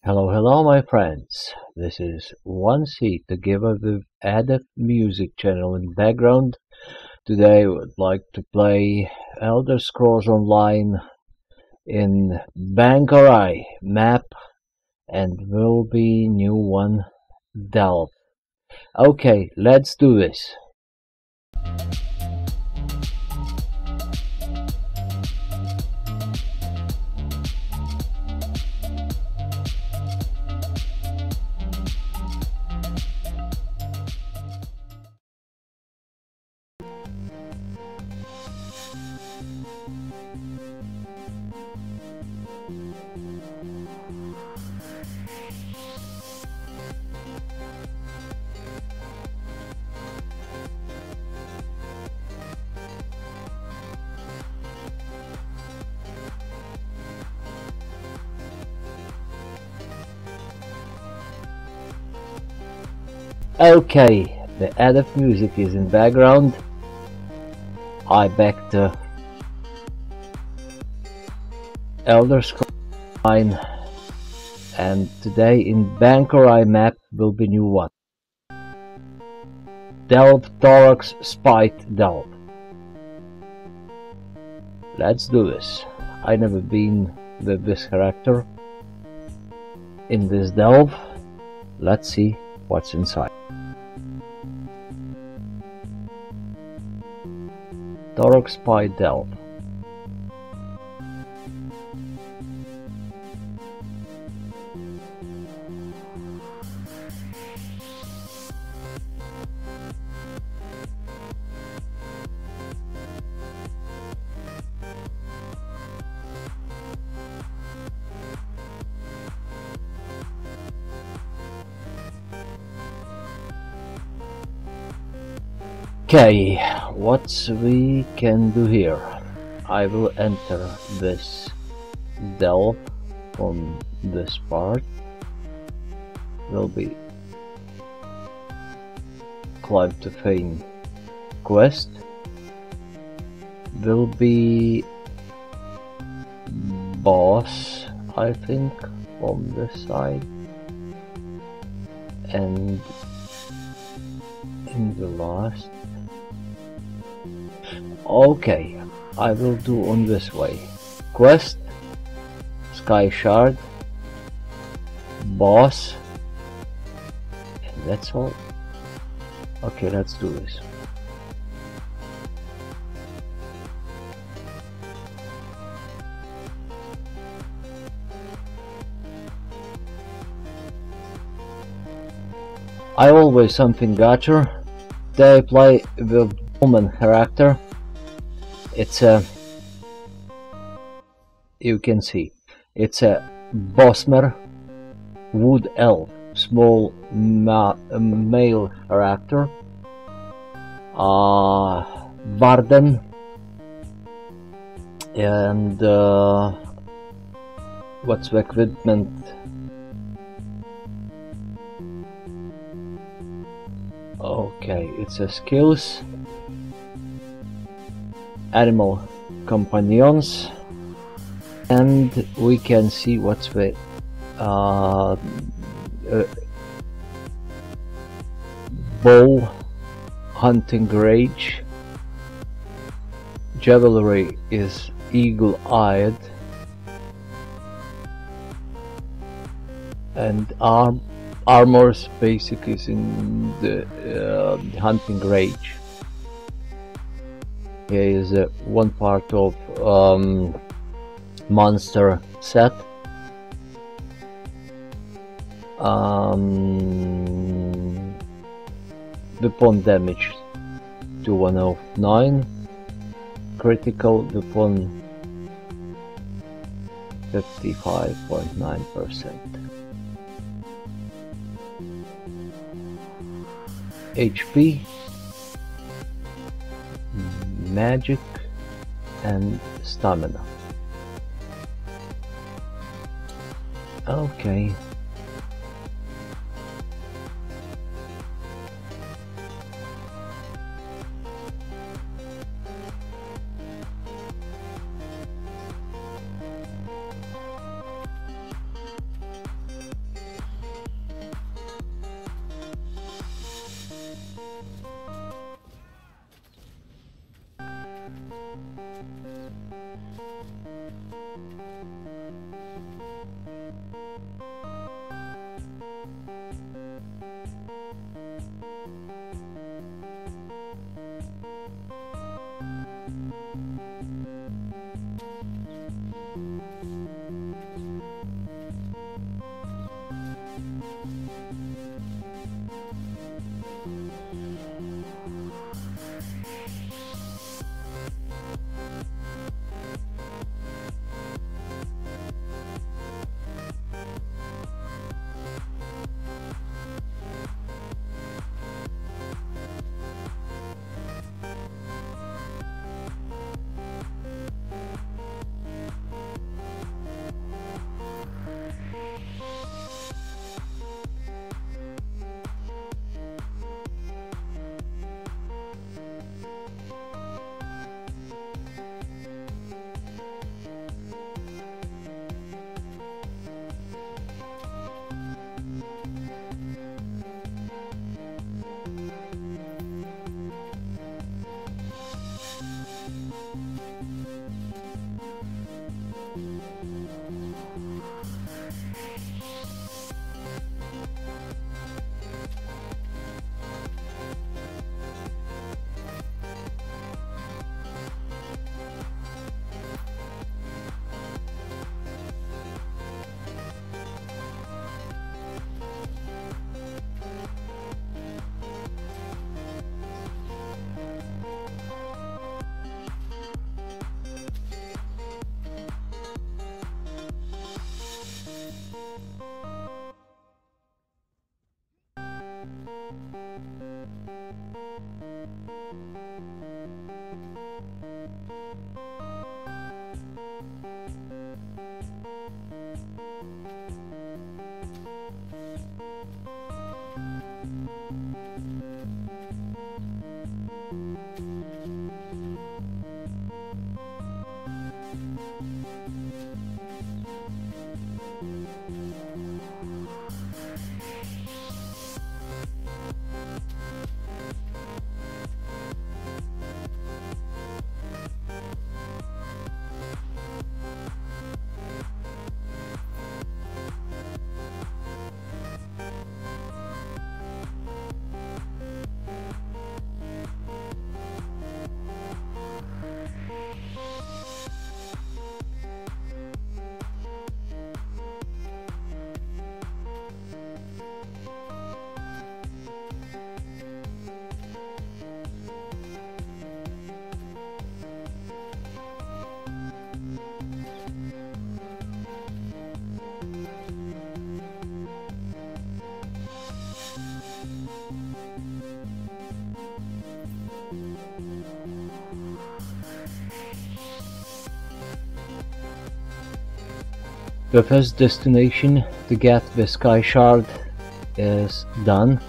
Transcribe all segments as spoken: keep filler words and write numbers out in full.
Hello, hello, my friends. This is one C together with Adept Music channel in background. Today, I would like to play Elder Scrolls Online in Bangarai map, and will be new one Delve. Okay, let's do this. Okay, the Adept music is in background. I back to Elder Scrolls Online, and today in Bangarai map will be new one. Delve Thorax Spite Delve. Let's do this. I never been with this character in this delve. Let's see what's inside. Thorax Spite Delve. Okay, what we can do here? I will enter this delve from this part. Will be climb to Fane quest. Will be boss, I think, from this side, and in the last. Okay, I will do on this way. Quest, Sky Shard, boss, and that's all. Okay, let's do this. I always something gotcha. They play with woman character. It's a, you can see, it's a Bosmer Wood Elf, small ma male character. Uh, Varden, and uh, what's the equipment? Okay, it's a skills. Animal companions, and we can see what's the uh, uh, bow, hunting rage, javelry is eagle-eyed, and arm armors basically is in the uh, hunting rage. Here is uh, one part of um, monster set. Um, weapon damage to one oh nine, critical weapon fifty-five point nine percent. H P, magic, and stamina. Okay. The first destination to get the Sky Shard is done.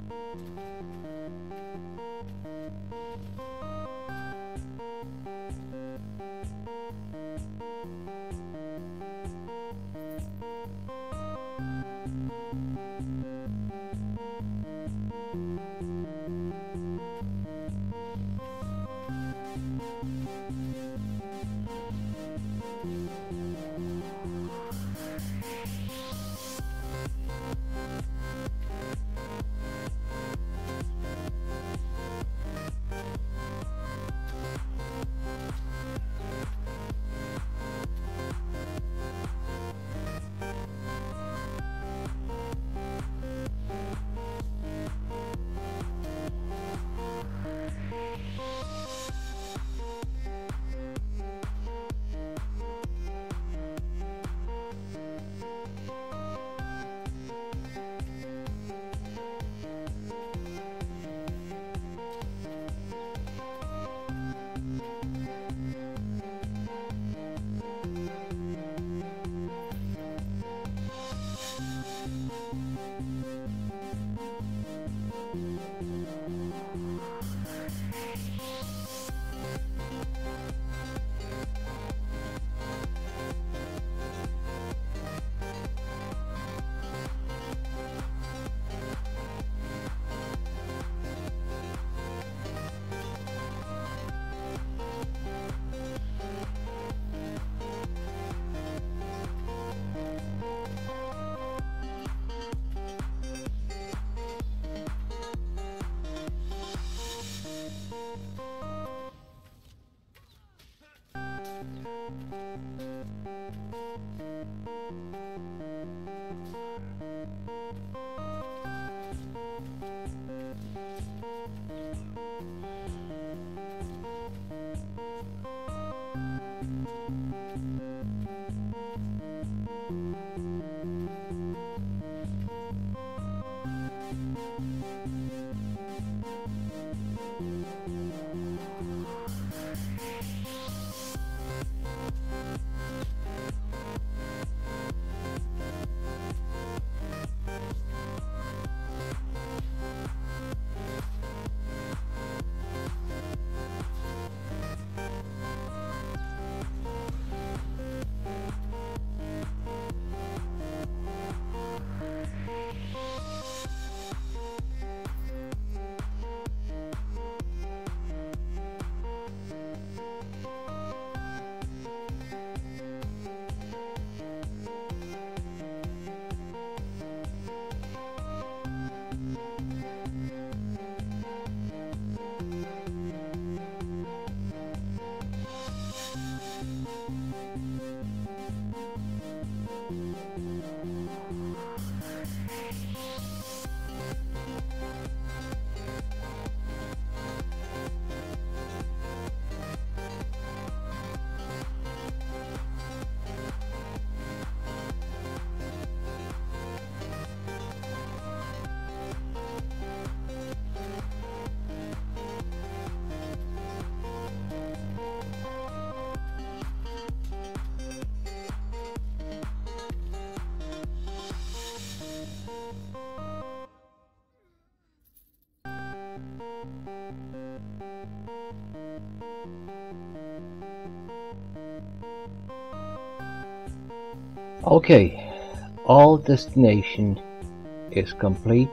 Okay, all destination is complete.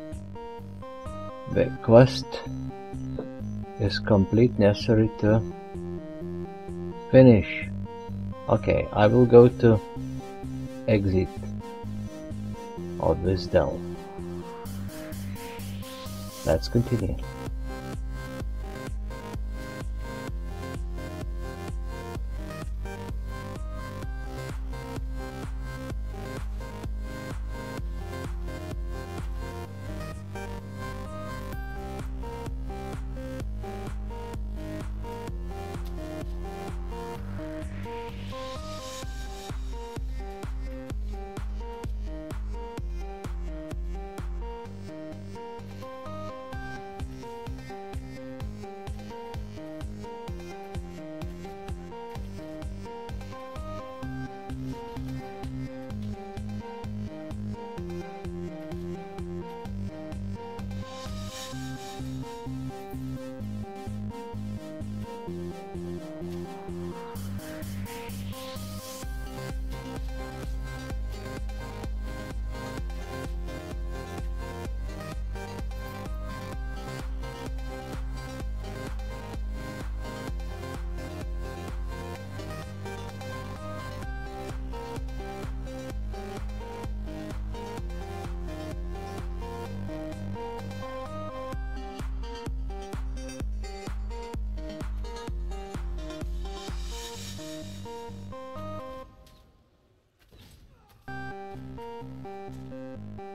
The quest is complete, necessary to finish. Okay, I will go to exit of this delve. Let's continue.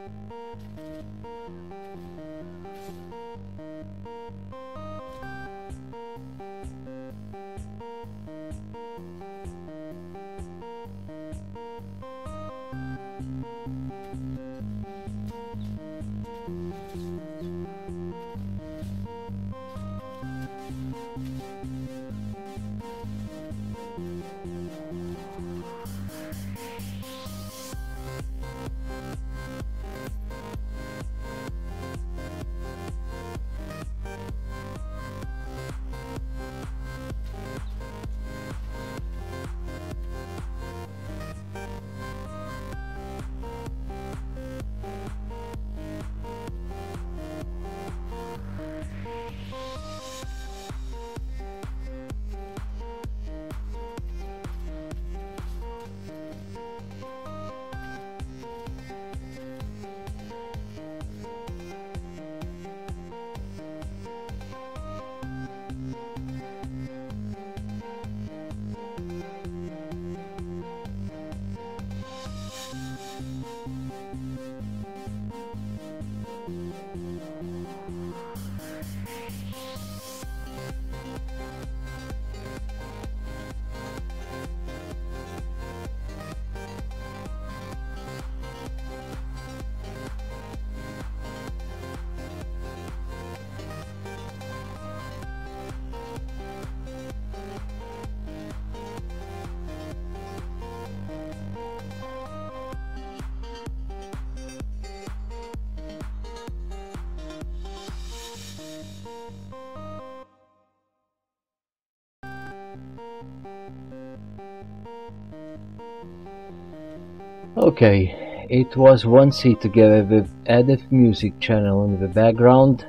Okay, it was one C together with added music channel in the background.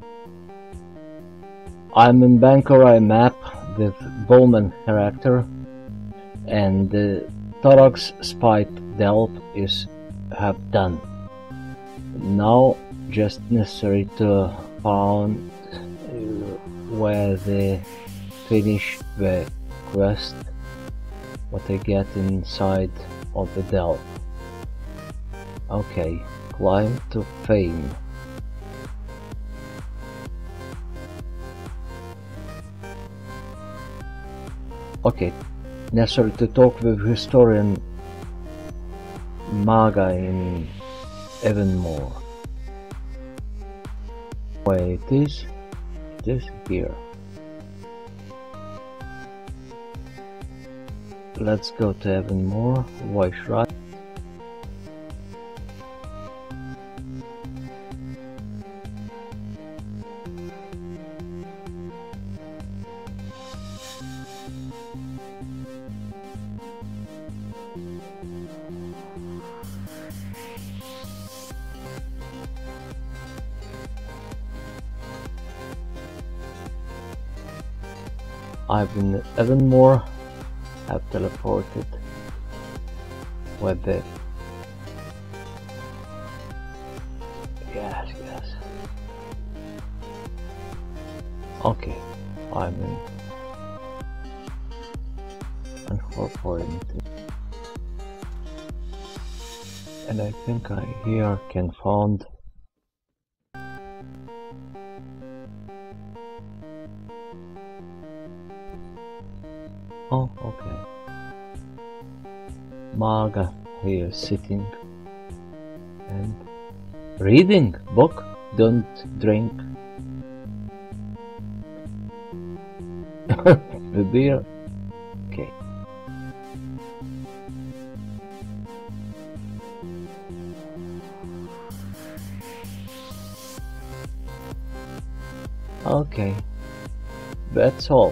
I'm in Bankorai map with Bowman character, and the Thorax Spite Delp is have done. Now just necessary to find uh, where they finish the quest, what I get inside of the Delp. Okay, climb to fame. Okay, necessary to talk with historian Maga in Evanmore. Where it is? It is here. Let's go to Evanmore, voice right. I've been Evanmore, have teleported with the yes, yes. Okay, I'm in incorporating, and I think I here can find. Oh, okay. Maga here sitting and reading book. Don't drink the beer. Okay. Okay. That's all.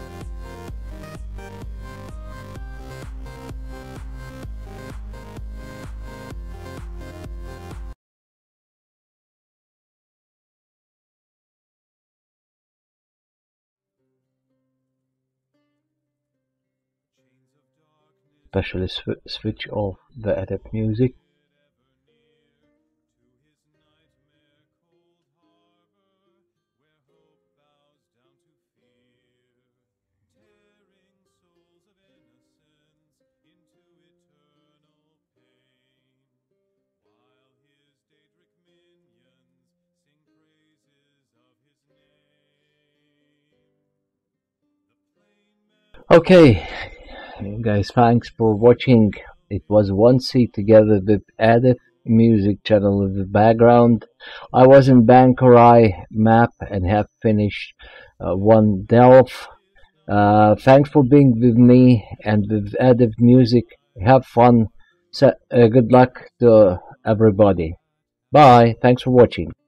Especially sw switch off the adapt music. Okay, guys, thanks for watching. It was one C together with Edith music channel in the background. I was in Bankarai map and have finished uh, one delve. Uh, thanks for being with me and with Edith music. Have fun. So, uh, good luck to everybody. Bye. Thanks for watching.